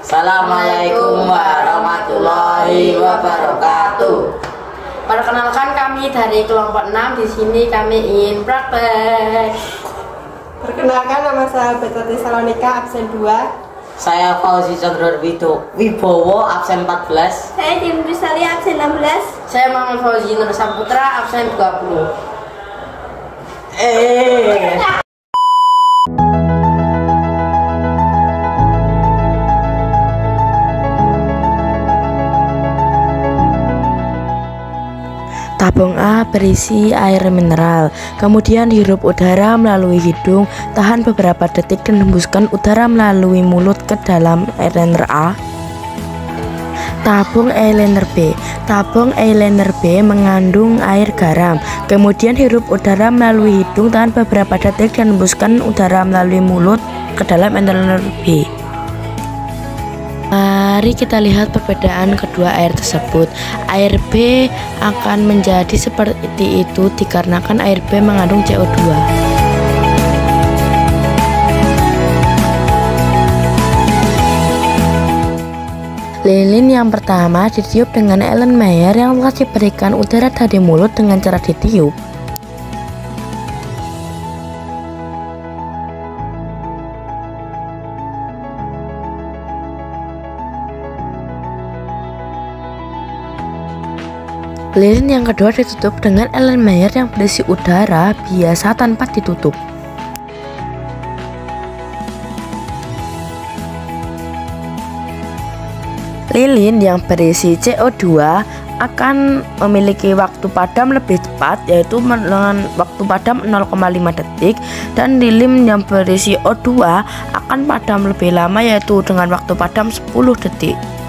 Assalamualaikum warahmatullahi wabarakatuh. Perkenalkan, kami dari kelompok 6. Di sini kami ingin praktek. Perkenalkan, nama saya Betati Salonika, absen 2. Saya Fauzi Chandra Wibowo, absen 14. Saya Tim Rizali, absen 16. Saya Muhammad Fauzi Nur Saputra, absen 20. Tabung A berisi air mineral, kemudian hirup udara melalui hidung, tahan beberapa detik dan hembuskan udara melalui mulut ke dalam eyeliner A. Tabung eyeliner B. Tabung eyeliner B mengandung air garam, kemudian hirup udara melalui hidung, tahan beberapa detik dan hembuskan udara melalui mulut ke dalam eyeliner B. Mari kita lihat perbedaan kedua air tersebut. Air B akan menjadi seperti itu dikarenakan air B mengandung CO2. Lilin yang pertama ditiup dengan Erlenmeyer yang telah diberikan udara dari mulut dengan cara ditiup. Lilin yang kedua ditutup dengan Erlenmeyer yang berisi udara biasa tanpa ditutup. Lilin yang berisi CO2 akan memiliki waktu padam lebih cepat, yaitu dengan waktu padam 0,5 detik, dan lilin yang berisi O2 akan padam lebih lama, yaitu dengan waktu padam 10 detik.